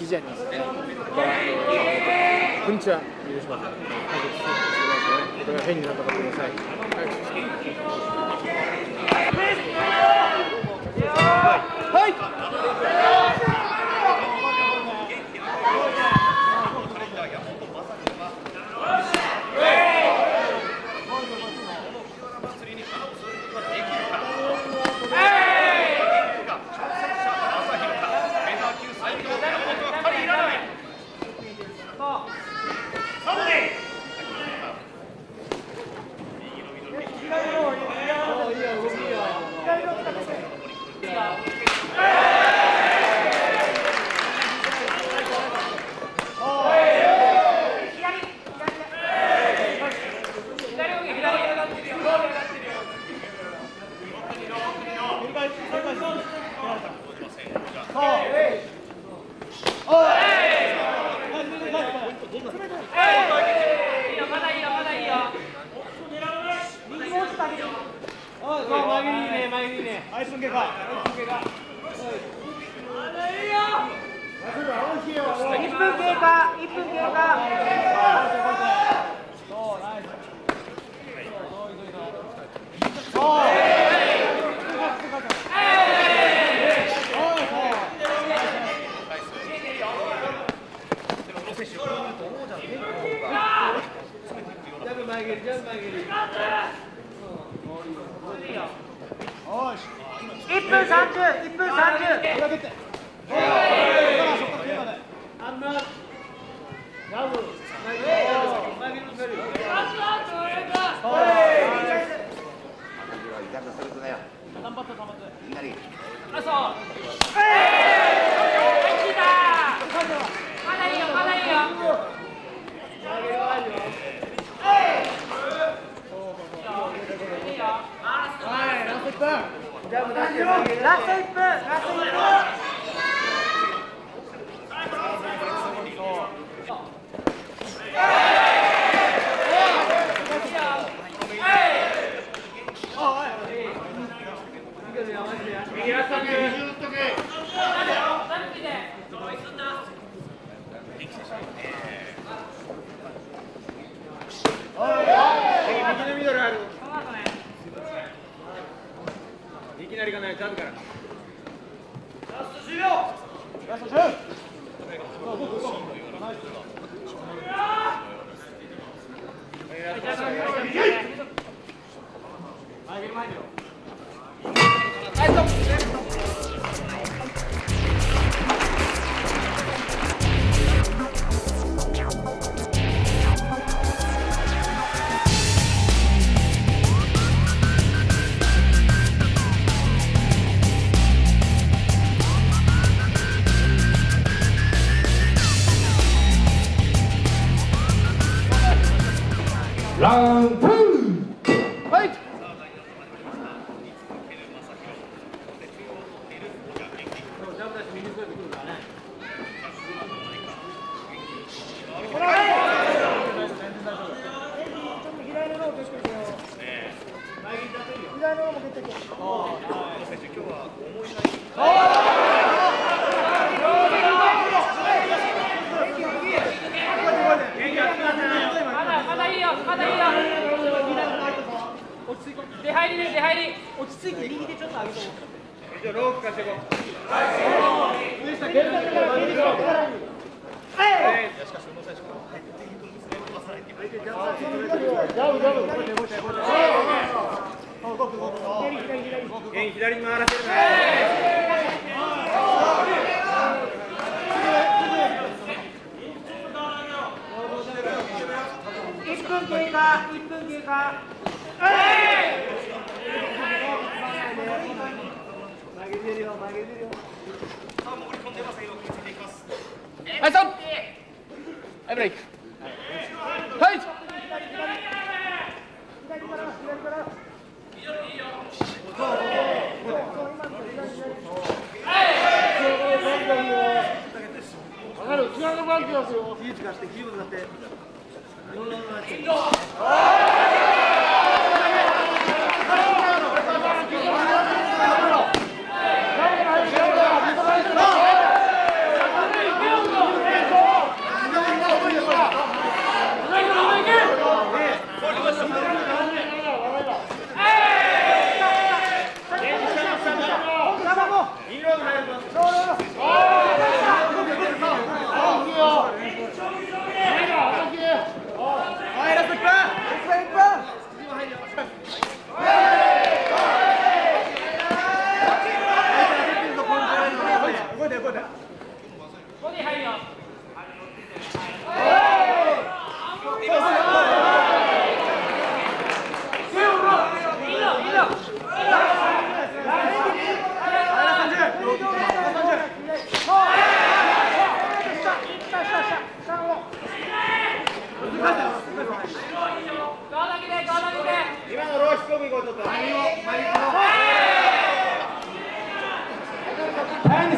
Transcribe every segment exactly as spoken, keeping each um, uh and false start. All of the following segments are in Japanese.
記事あります。こんにちは、広島から。これが変になったかごめんなさい。はい。 いっぷんさんじゅう、いっぷんさんじゅう。ラストいっぷん、ラストいっぷん。 いきなりがないとダメから。ラストじゅうびょう。ラストじゅう。ラウンドツー、ファイト。 出入りで出入り落ち着いて右でちょっと上げて。 じゃあロープ貸していこう。上下剣だけから右で。はい。 しかしこの最初から入っていくんですね。 ジャブジャブ。 剣左に回らせるね。 いっぷん経過、いっぷん経過。曲げてるよ、曲げてるよ。 さあ、潜り込んでますけど、ついていきます。 はい、ストップ。はい、ブレイク。はい。 左から、左から。いいよ、いいよ。 わかる、違うのバンクですよ。 気ぃ使って、気を使って。 Go!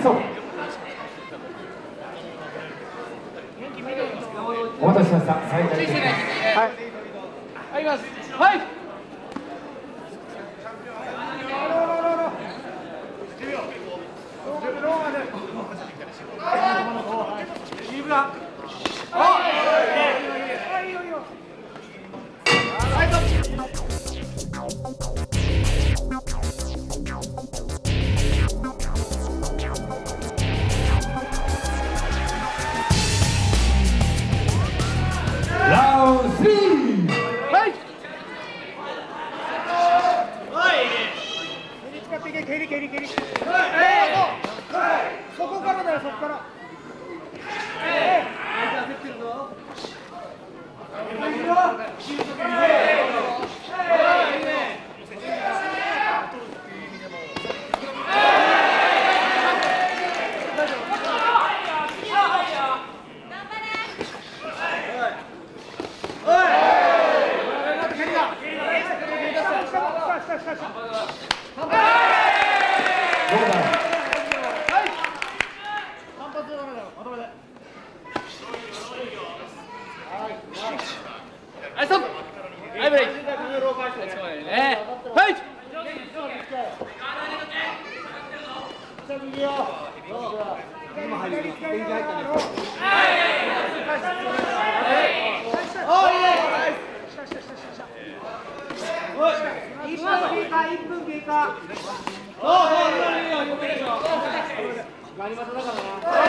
そう。お待たせしました。最大です。はい。 入ります。はい。 ラウンドスリー。 はい。 蹴り使っていけ、蹴り蹴り蹴り。そこからだよ、そこから。 はい、ストップ。はい、ブレイク。はい。 今入る。電気入ったね。いっぷん経過、いっぷん経過。ガニ股だからな。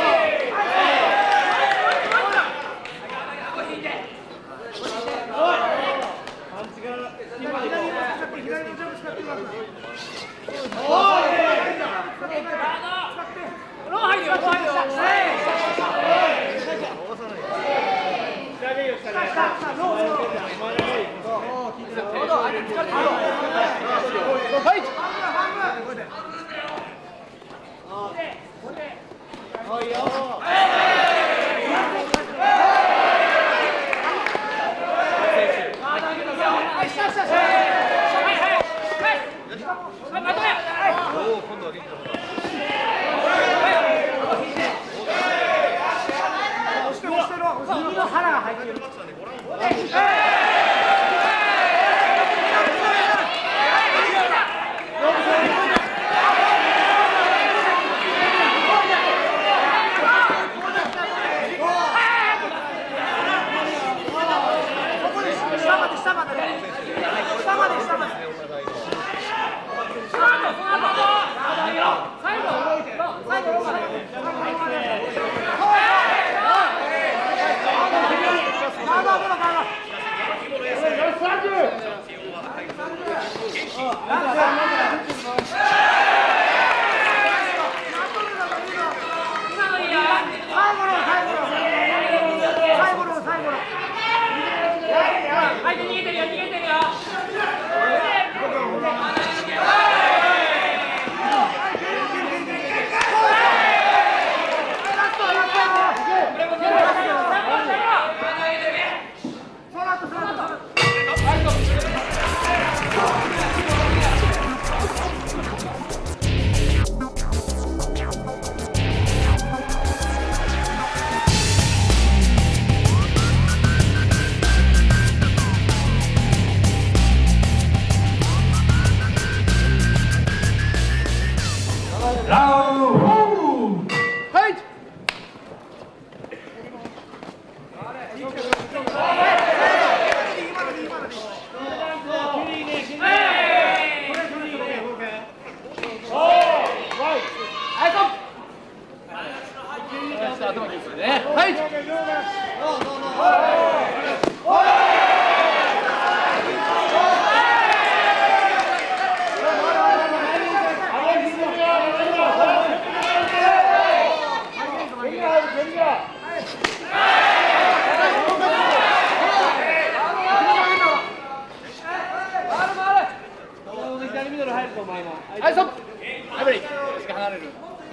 はい、ストップ。はい、ブレイク。少し離れる。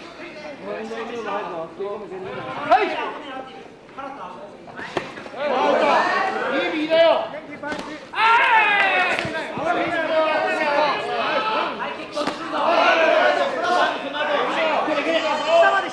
はい。いい右だよ。下まで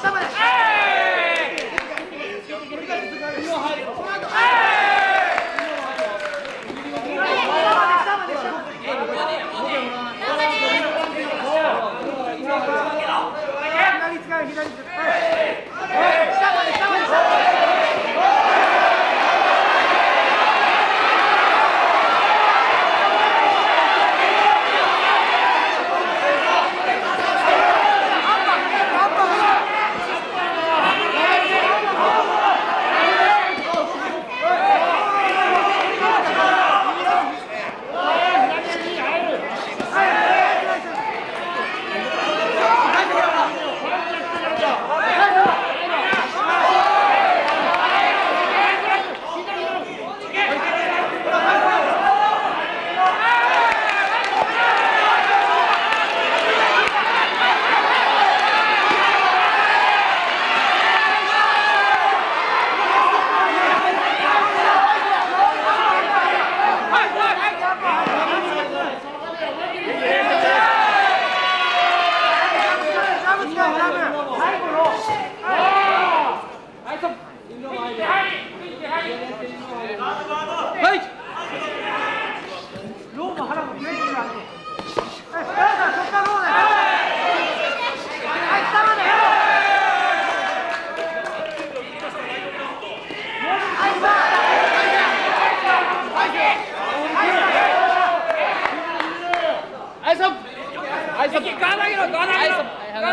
はい、そっちガード上げろ、ガード上げろ、ガード上げろ。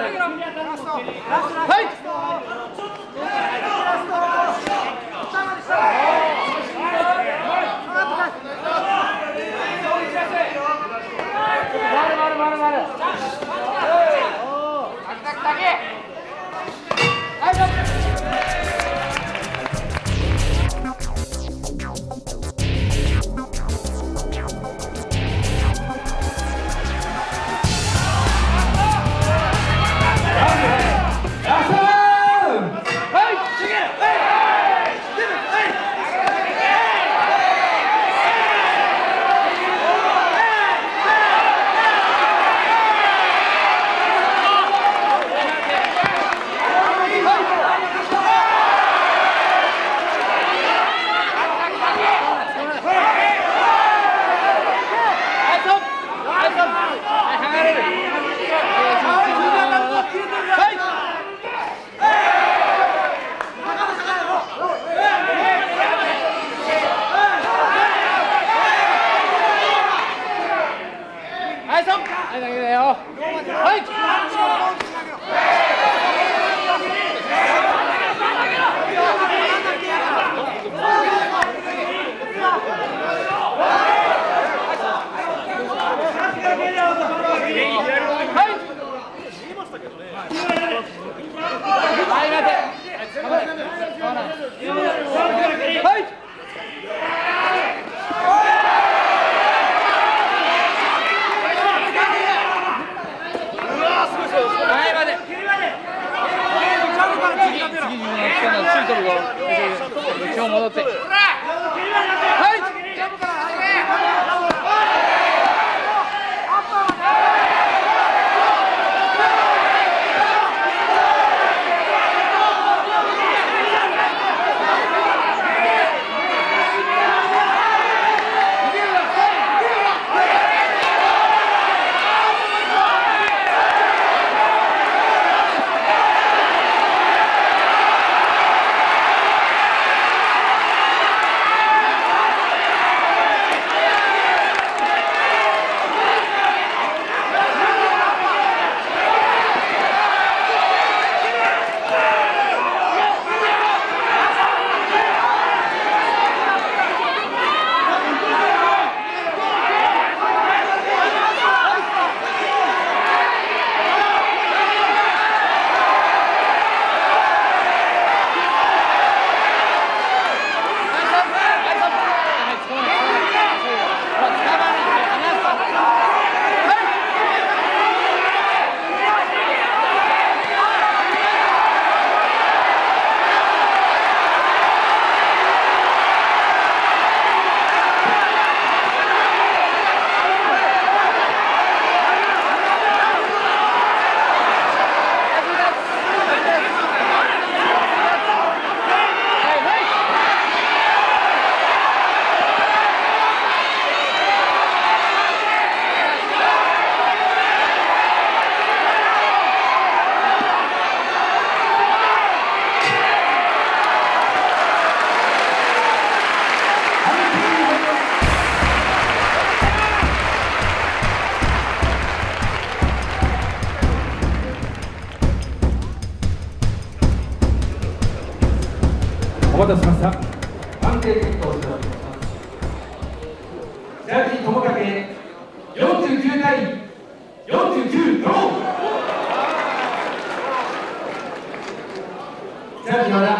はい。回る回る回る。今日戻って。はい。 お待たせしました。判定結果をお知らせします。ジャッジ友武よんじゅうきゅうたいよんじゅうきゅうドロー。ジャッジ和田